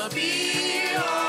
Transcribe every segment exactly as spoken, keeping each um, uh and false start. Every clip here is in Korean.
gonna be alright.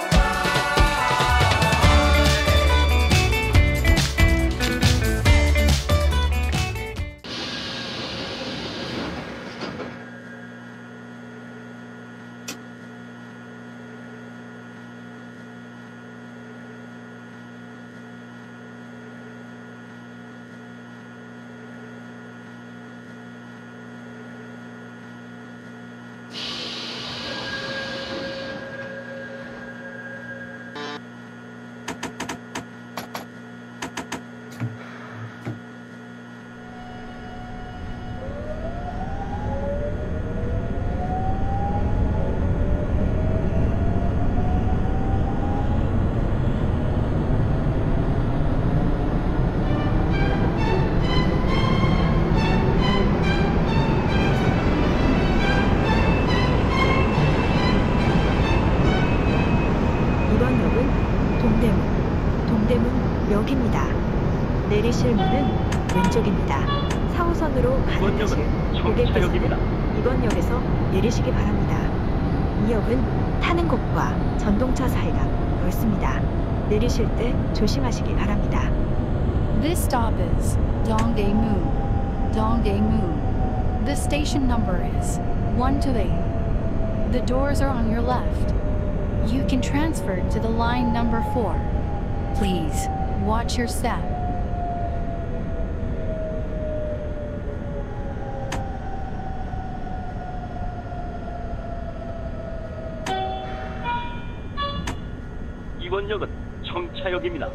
역입니다. 내리실 문은 왼쪽입니다. 사 호선으로 가는 곳을 고객께서는 이번 역에서 내리시기 바랍니다. 이 역은 타는 곳과 전동차 사이가 넓습니다. 내리실 때 조심하시기 바랍니다. This stop is Dongdaemun. Dongdaemun. The station number is one two eight. The doors are on your left. You can transfer to the line number four. Please watch your step. 이번 역은 청차역입니다.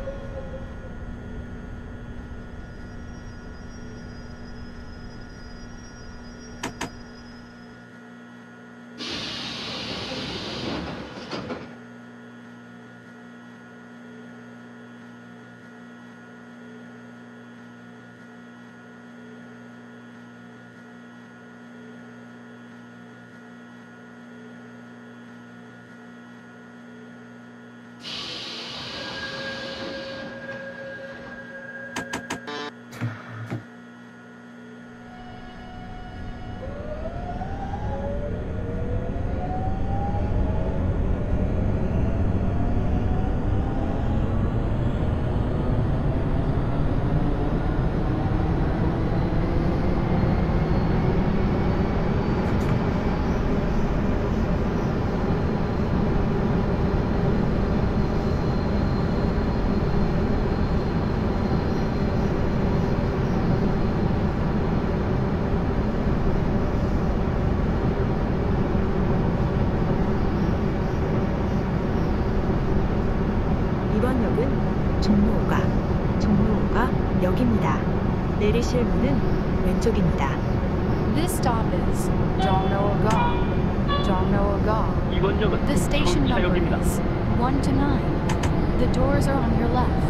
이번 역은 종로오가, 종로오가 역입니다. 내리실 문은 왼쪽입니다. This stop is Jongno-ga. Jongno-ga. 이번 역은 The station number 청차역입니다. is one to nine. The doors are on your left.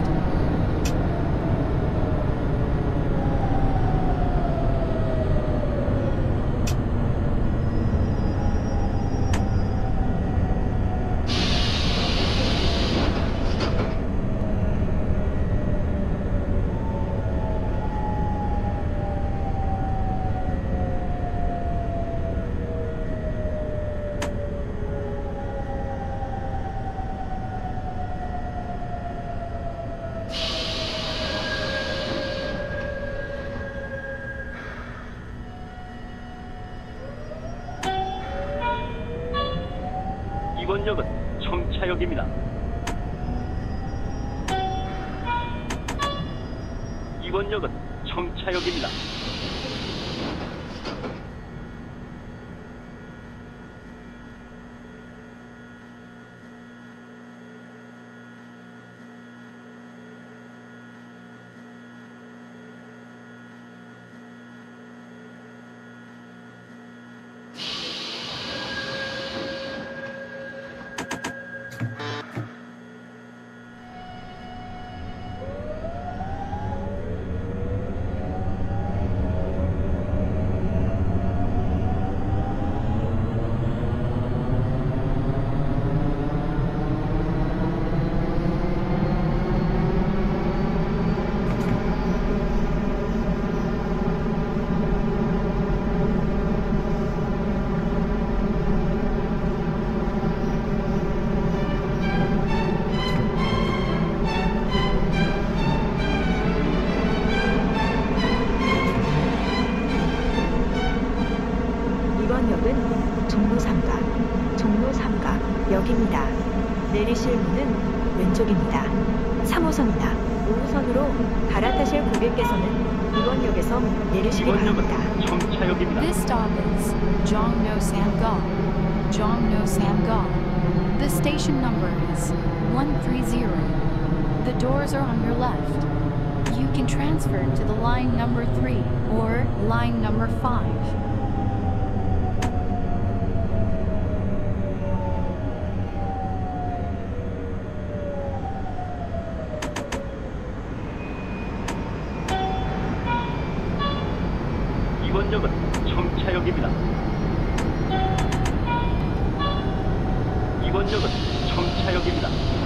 이번 역은 청차역입니다. 이번 역은 청차역입니다. 역입니다. 내리실 문은 왼쪽입니다. 삼 호선이나 오 호선으로 갈아타실 고객께서는 이번 역에서 내리시기 이번 역은 바랍니다. 정차역입니다. This stop is Jongno Samgong. Jongno Samgong. The station number is one three zero. The doors are on your left. You can transfer to the line number three or line number five. 이번 역은 정차역입니다. 이번 역은 정차역입니다.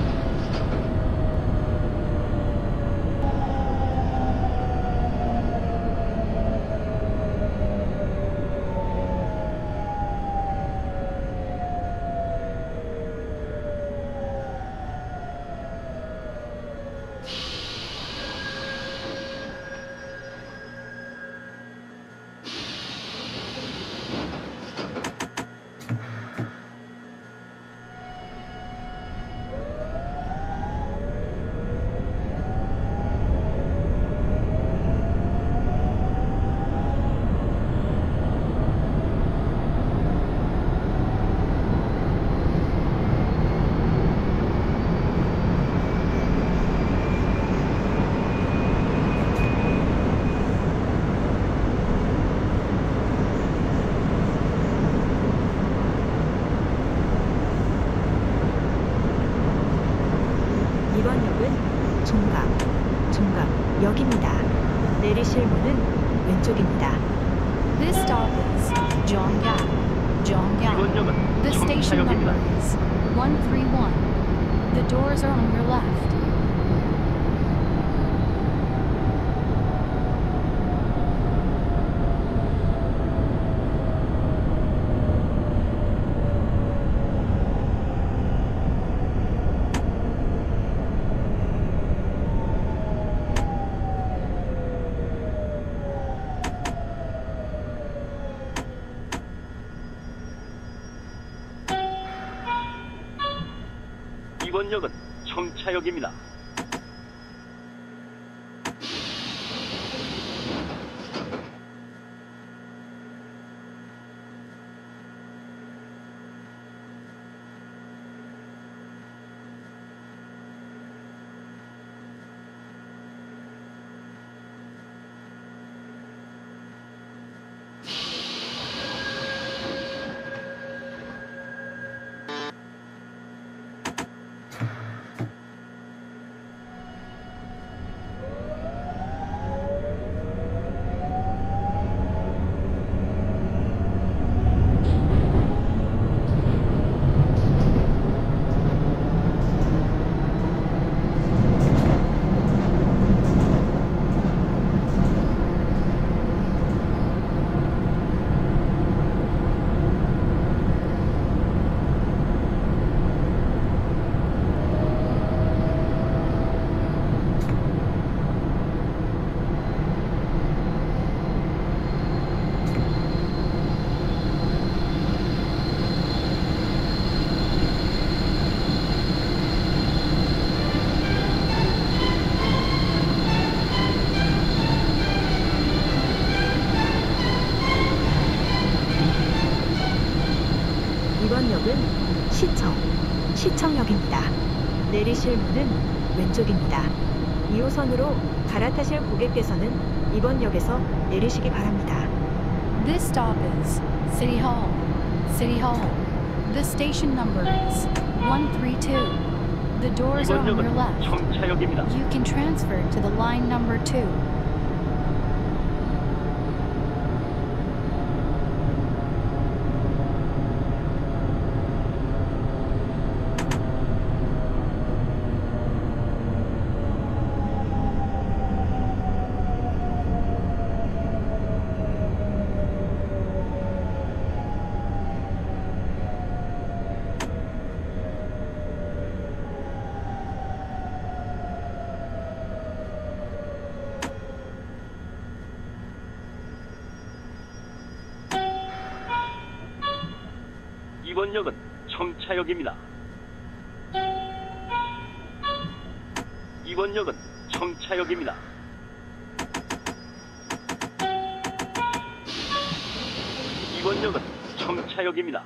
이번 역은 종각, 종각 역입니다. 내리실 문은 왼쪽입니다. This stop is Zhongyang. 이번 Zhongyang. 역은 The station number 정차역입니다. is one three one. The doors are on your left. 이번 역은 정차역입니다. 이번 역은 시청, 시청역입니다. 내리실 문은 왼쪽입니다. 이 호선으로 갈아타실 고객께서는 이번 역에서 내리시기 바랍니다. This stop is City Hall. City Hall. The station number is one three two. The doors are 이번 on your 역은 left. 정차역입니다. You can transfer to the line number two. 이번 역은 정차역입니다. 이번 역은 청차역입니다. 이번 역은 청차역입니다.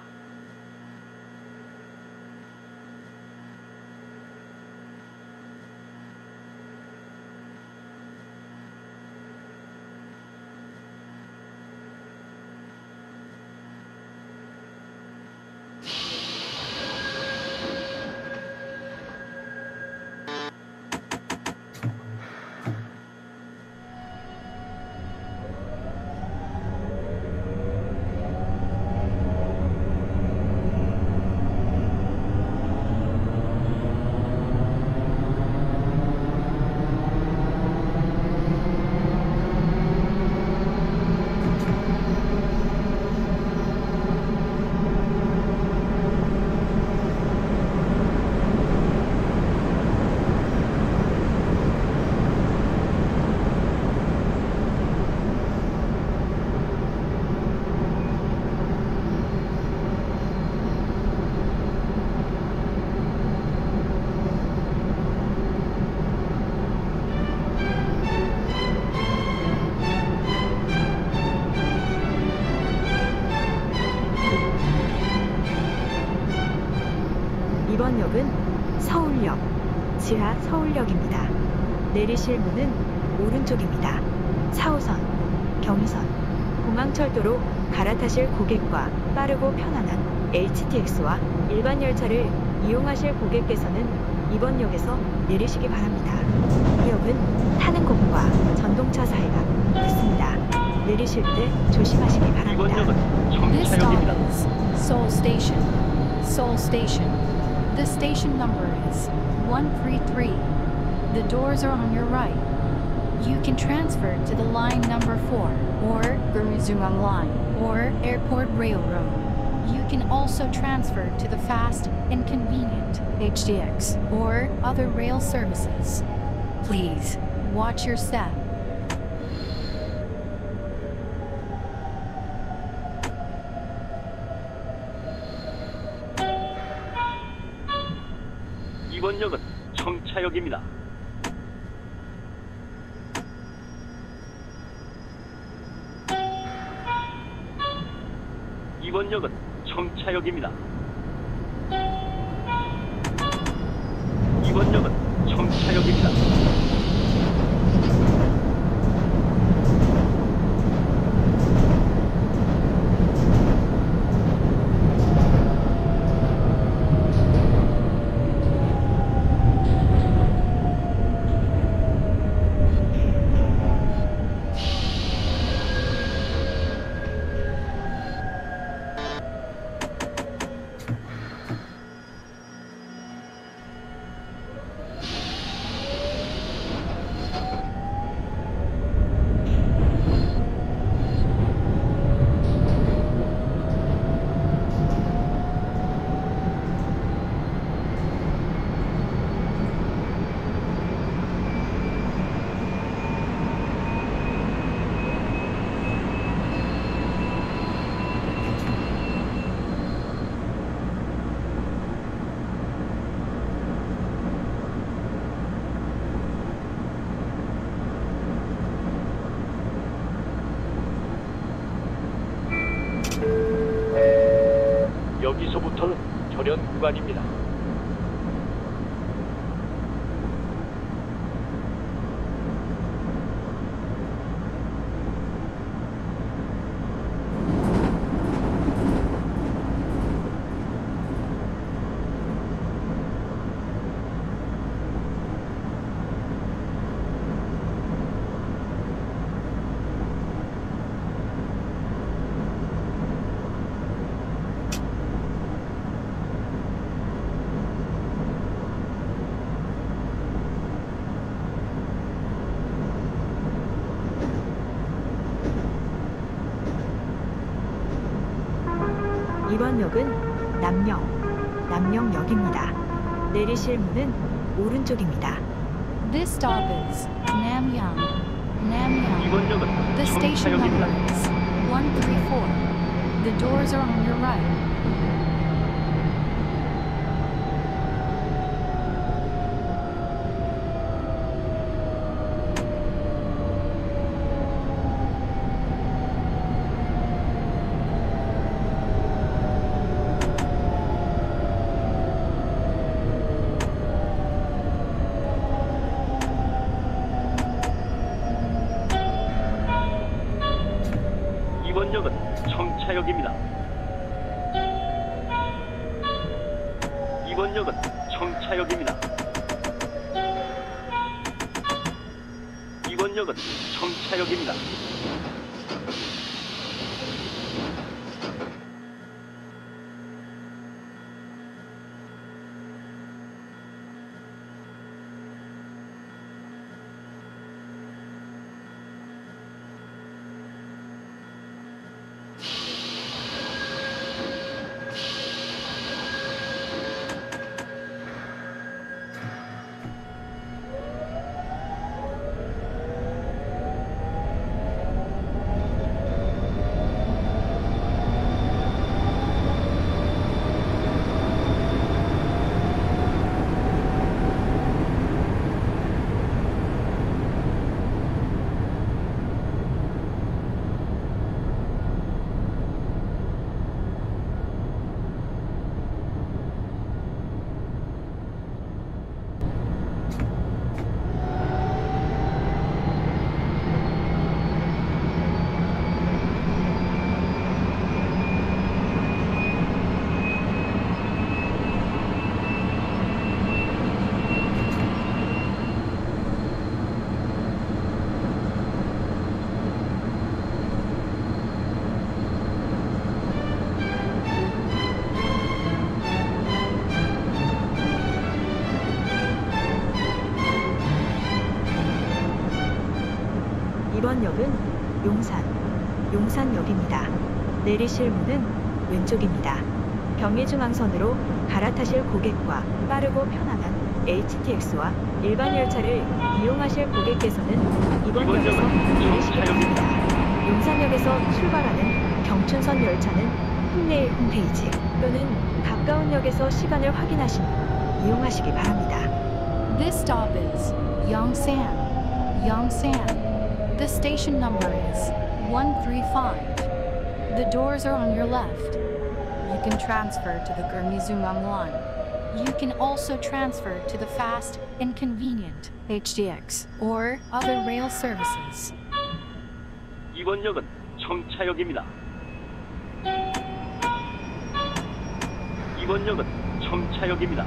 이번 역은 서울역, 지하 서울역입니다. 내리실 문은 오른쪽입니다. 사 호선, 경의선, 공항철도로 갈아타실 고객과 빠르고 편안한 에이치티엑스와 일반 열차를 이용하실 고객께서는 이번 역에서 내리시기 바랍니다. 이 역은 타는 곳과 전동차 사이가 있습니다. 내리실 때 조심하시기 이번 바랍니다. 역은 This stop 청차역입니다. is Seoul Station. Seoul Station. The station number is one three three. The doors are on your right. You can transfer to the line number four or Guruzungang Line or Airport Railroad. You can also transfer to the fast and convenient H D X or other rail services. Please watch your step. 이번 역은 청차역입니다. 이번 역은 청차역입니다. 이번 역은 청차역입니다. 여기서부터는 전연 구간입니다. 이번 역은 남영, 남영역입니다. 내리실 문은 오른쪽입니다. This stop is Namyang. Namyang. 이번 역은 The station number 청차역입니다. is one three four. The doors are on your right. 이번 역은 청차역입니다. 이번 역은 청차역입니다. 이번 역은 용산, 용산역입니다. 내리실 문은 왼쪽입니다. 경의중앙선으로 갈아타실 고객과 빠르고 편안한 에이치티엑스와 일반 열차를 이용하실 고객께서는 이번 이번 역에서 역은 내리시기 청차역입니다. 바랍니다. 용산역에서 출발하는 경춘선 열차는 홈레일 홈페이지 또는 가까운 역에서 시간을 확인하신 후 이용하시기 바랍니다. This stop is Yongsan. Yongsan. The station number is one three five. The doors are on your left. You can transfer to the Gurmizungang line. You can also transfer to the fast and convenient H D X or other rail services. 이번 역은 청차역입니다. 이번 역은 청차역입니다.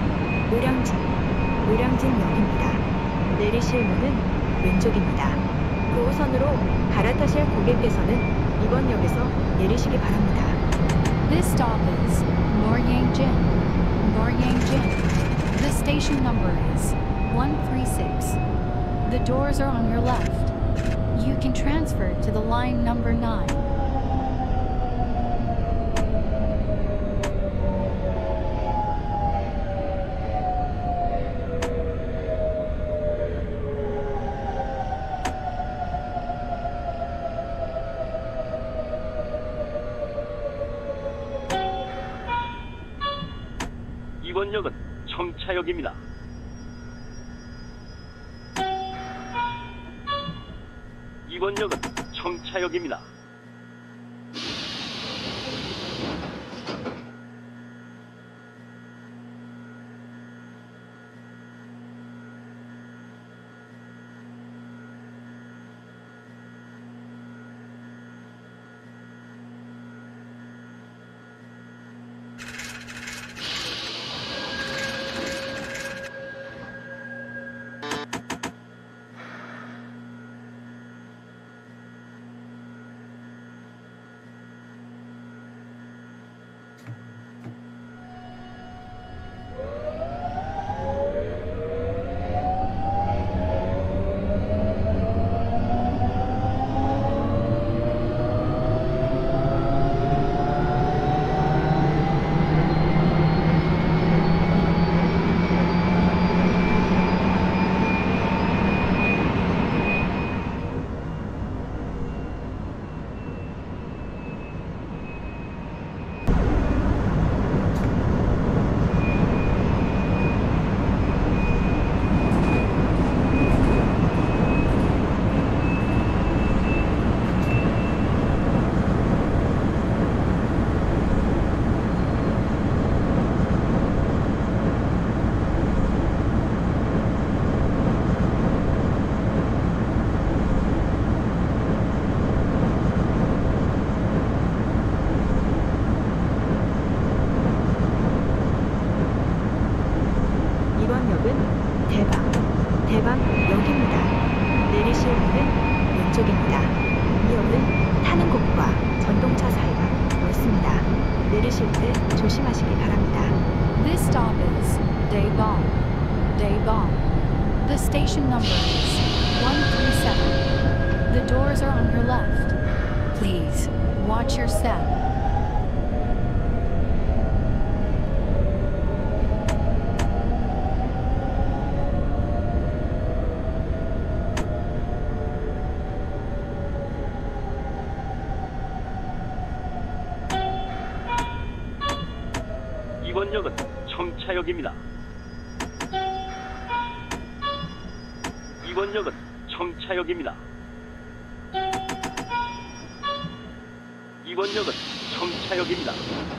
노량진, 노량진역입니다. 내리실 문은 왼쪽입니다. 구 호선으로 갈아타실 고객께서는 이번 역에서 내리시기 바랍니다. This stop is Noryangjin. Noryangjin. The station number is one three six. The doors are on your left. You can transfer to the line number nine. 이번 역은 청차역입니다. 이번 역은 청차역입니다. 이번 역은 대방, 대방역입니다. 내리실 문은 왼쪽입니다. 이 역은 타는 곳과 전동차 사이가 넓습니다. 내리실 때 조심하시기 바랍니다. This stop is Daebong. Daebong. The station number is one three seven. The doors are on your left. Please watch your step. 이번 역은 청차역입니다. 이번 역은 청차역입니다. 이번 역은 청차역입니다.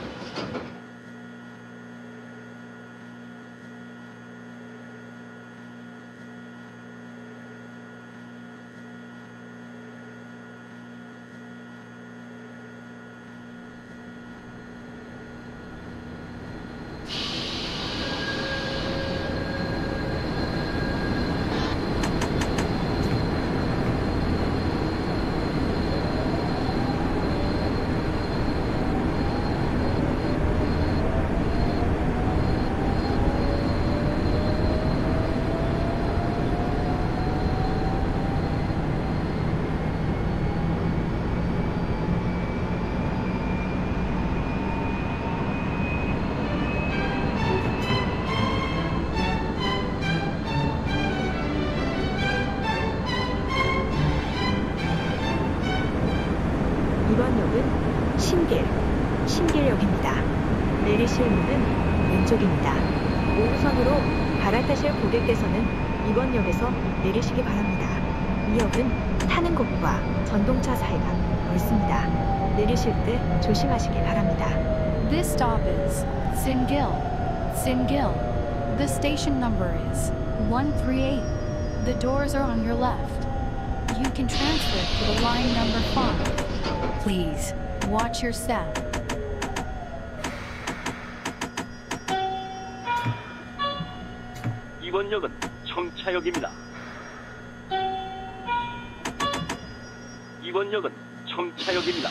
이번 역은 신길, 신길역입니다. 내리실 문은 왼쪽입니다. 오 호선으로 갈아타실 고객께서는 이번 역에서 내리시기 바랍니다. 이 역은 타는 곳과 전동차 사이가 넓습니다. 내리실 때 조심하시기 바랍니다. This stop is Singil. Singil. The station number is one three eight. The doors are on your left. You can transfer to the line number five. Please watch your step. 이번 역은 청차역입니다. 이번 역은 청차역입니다.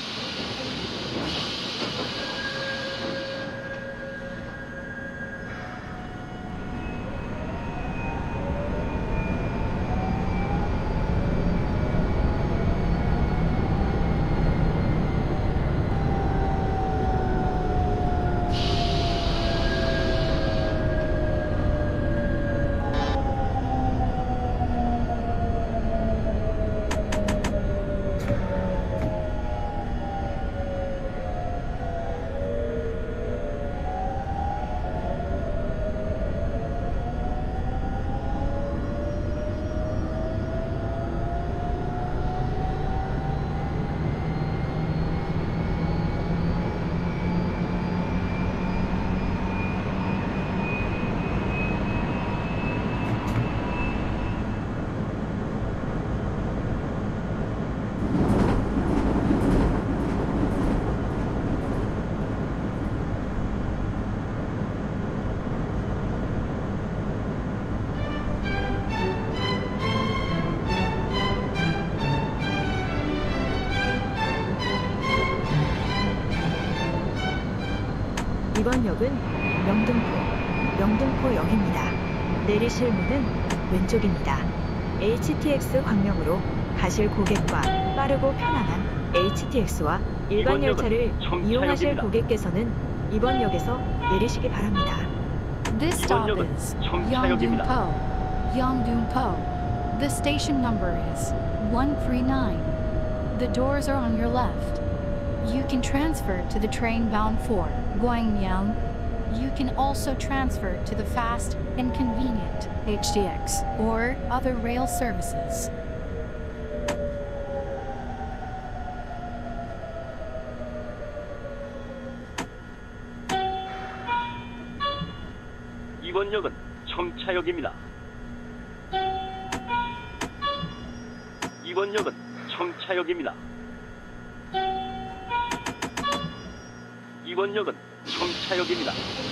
이번 역은 영등포, 영등포역입니다. 내리실 문은 왼쪽입니다. 에이치티엑스 광명으로 가실 고객과 빠르고 편안한 에이치티엑스와 일반 이번 역은 열차를 청차역입니다. 이용하실 고객께서는 이번 역에서 내리시기 바랍니다. This stop 이번 역은 is 청차역입니다. Yeongdeungpo. Yeongdeungpo. The station number is one three nine. The doors are on your left. You can transfer to the train bound for Gwangyang. You can also transfer to the fast and convenient H D X or other rail services. 이번 역은 청차역입니다. 이번 역은 청차역입니다. 이번 역은 청차역입니다.